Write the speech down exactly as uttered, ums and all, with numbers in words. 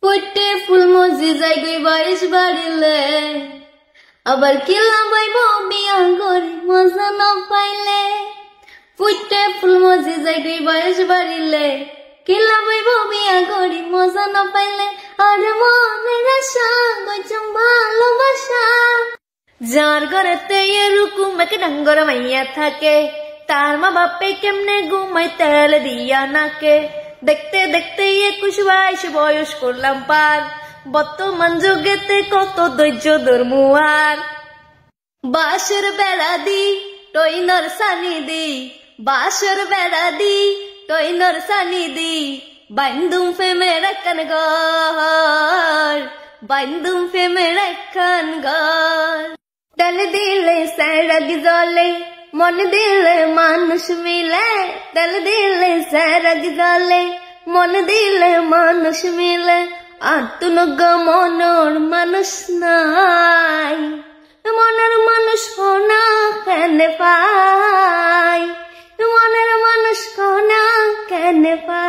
ফুটে ফুল মজি যাই গই বয়স বাড়িলে আবার কিলা বইব বিয়া করে মজা না পাইলে ফুটে ফুল মজি যাই গই বয়স বাড়িলে কিলা বইব বিয়া করে মজা না পাইলে আর মনের আশা গজম ভালোবাসা যার ঘরেতে এরকম এক ডাঙ্গর মাইয়া থাকে তার মা বাপে কেমনে ঘুমাই তেল দিয়া নাকে দেখতে দেখতে একুশ বাইশ বয়স করলাম পার বর্তমান যুগেতে কত ধৈর্য ধর্মুয়ার বাসর বেড়া দি টইনর সানি দি বাসর বেড়া দি টইনর সানি দি বান্ধুম ফেমের একখান ঘর বান্ধুম ফেমের একখান ঘর তেল দিলে স্যারাগ জলে মন দিলে মানুষ মিলে তেল দিলে স্যারাগ জলে মন দিলে মানুষ মিলে আর তুনগ মনর মানুষ নাই মনের মানুষ কোনা কেন পাই মনের মানুষ কোনা কেন পাই।